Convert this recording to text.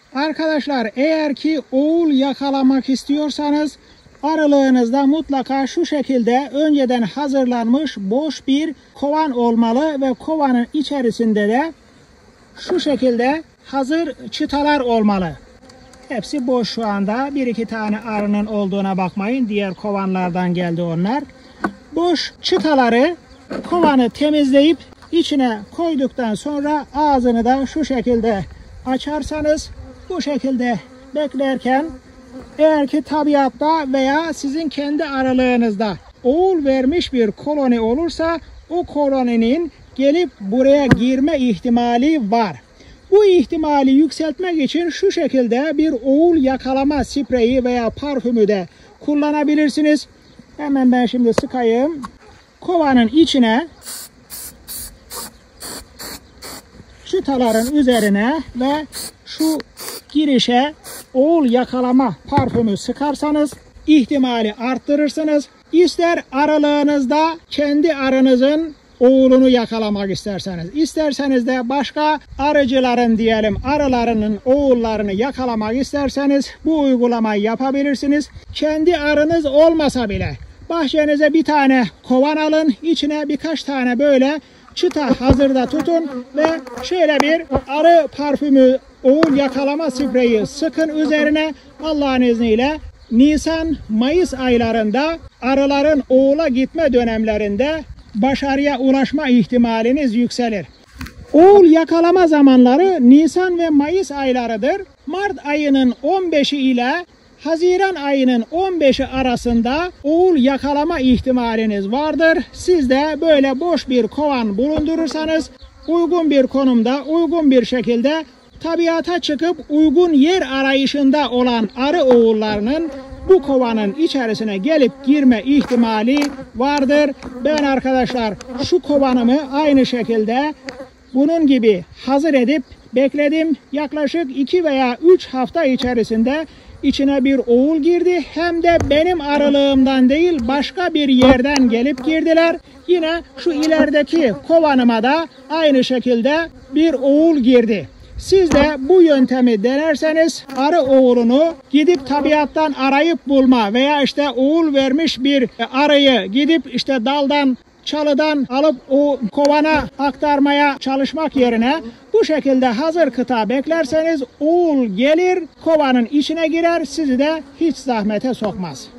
Arkadaşlar eğer ki oğul yakalamak istiyorsanız aralığınızda mutlaka şu şekilde önceden hazırlanmış boş bir kovan olmalı ve kovanın içerisinde de şu şekilde hazır çıtalar olmalı. Hepsi boş şu anda. Bir iki tane arının olduğuna bakmayın. Diğer kovanlardan geldi onlar. Boş çıtaları kovanı temizleyip içine koyduktan sonra ağzını da şu şekilde açarsanız bu şekilde beklerken eğer ki tabiatta veya sizin kendi aralığınızda oğul vermiş bir koloni olursa o koloninin gelip buraya girme ihtimali var. Bu ihtimali yükseltmek için şu şekilde bir oğul yakalama spreyi veya parfümü de kullanabilirsiniz. Hemen ben şimdi sıkayım. Kovanın içine, çıtaların üzerine ve şu girişe oğul yakalama parfümü sıkarsanız ihtimali arttırırsınız. İster aralığınızda kendi arınızın oğlunu yakalamak isterseniz de başka arıcıların diyelim arılarının oğullarını yakalamak isterseniz bu uygulamayı yapabilirsiniz. Kendi arınız olmasa bile bahçenize bir tane kovan alın, içine birkaç tane böyle çıta hazırda tutun ve şöyle bir arı parfümü oğul yakalama spreyi sıkın üzerine. Allah'ın izniyle Nisan-Mayıs aylarında arıların oğula gitme dönemlerinde başarıya ulaşma ihtimaliniz yükselir. Oğul yakalama zamanları Nisan ve Mayıs aylarıdır. Mart ayının 15'i ile Haziran ayının 15'i arasında oğul yakalama ihtimaliniz vardır. Siz de böyle boş bir kovan bulundurursanız uygun bir konumda, uygun bir şekilde tabiata çıkıp uygun yer arayışında olan arı oğullarının bu kovanın içerisine gelip girme ihtimali vardır. Ben arkadaşlar şu kovanımı aynı şekilde bunun gibi hazır edip bekledim. Yaklaşık 2 veya 3 hafta içerisinde içine bir oğul girdi. Hem de benim aralığımdan değil başka bir yerden gelip girdiler. Yine şu ilerideki kovanıma da aynı şekilde bir oğul girdi. Siz de bu yöntemi denerseniz arı oğlunu gidip tabiattan arayıp bulma veya işte oğul vermiş bir arıyı gidip işte daldan çalıdan alıp o kovana aktarmaya çalışmak yerine bu şekilde hazır kıta beklerseniz oğul gelir kovanın içine girer, sizi de hiç zahmete sokmaz.